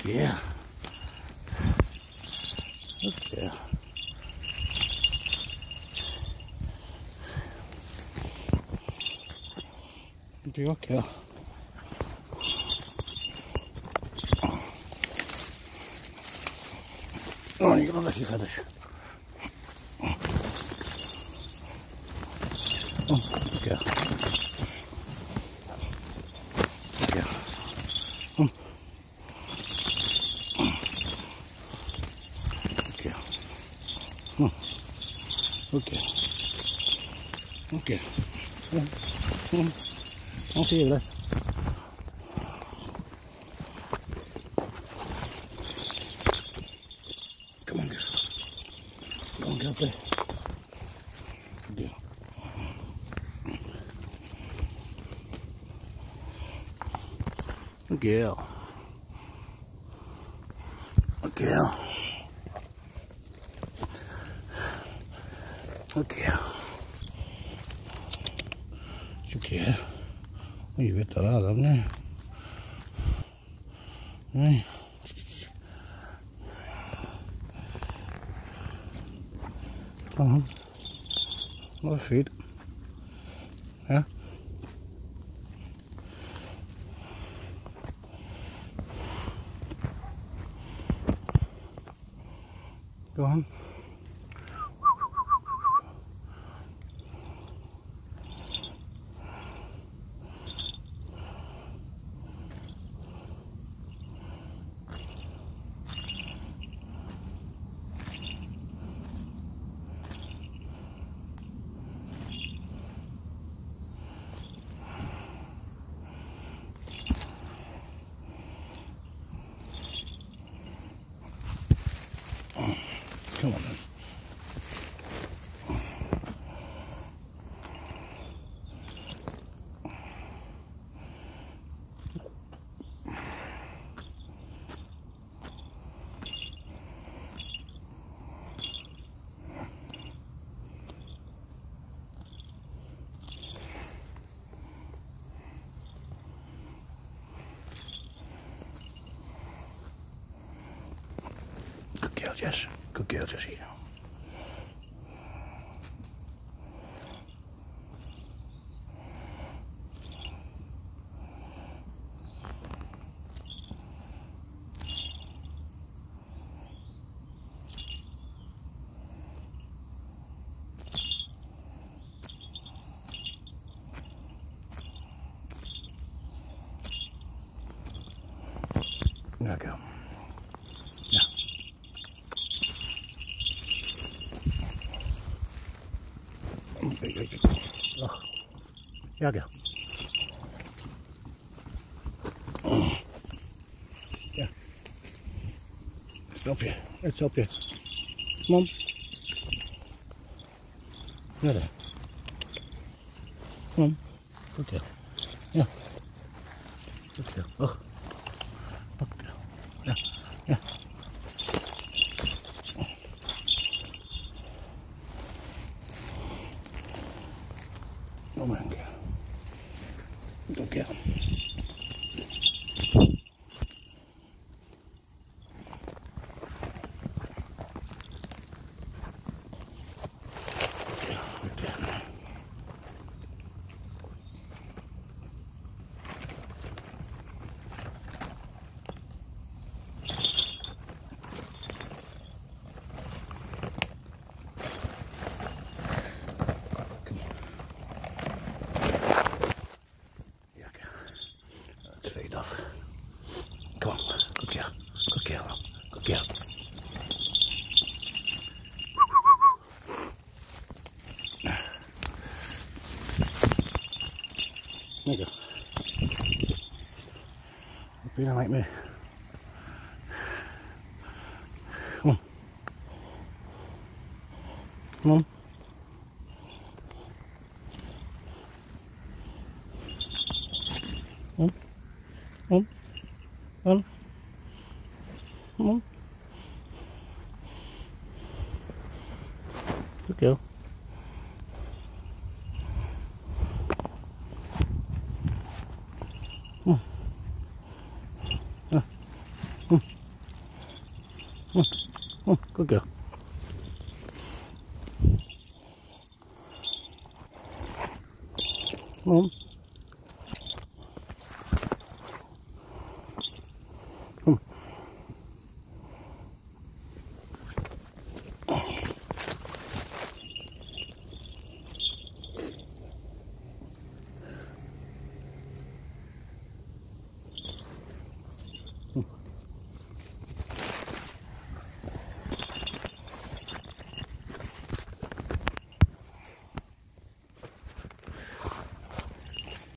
girl. Good girl. Good girl. Oh, you got lucky feathers. Oh, good girl. Good girl. Okay. Okay. I'll see you later. Come on, girl. Come on, girl, play. Good girl. Good girl. Good girl. Okay. Okay. Oj, vet du alla nu. Nej. Ja. Vad fint. Ja. Go on. Come on then. Good girl, Jess. Good girl, Jessie. There we go. Yeah. Oh. Yeah, go. Yeah. It's up here. It's up here. Mom. There. Come on. Good girl. Yeah. Good girl. Oh. Good girl. Yeah. Yeah. Oh my God. Good girl. Straight off. Come on, good girl, good girl, good girl. There you go. Be like me. Come on. Come on. Come on. Come on. Come on. Good girl. Come on. Good girl. Come on.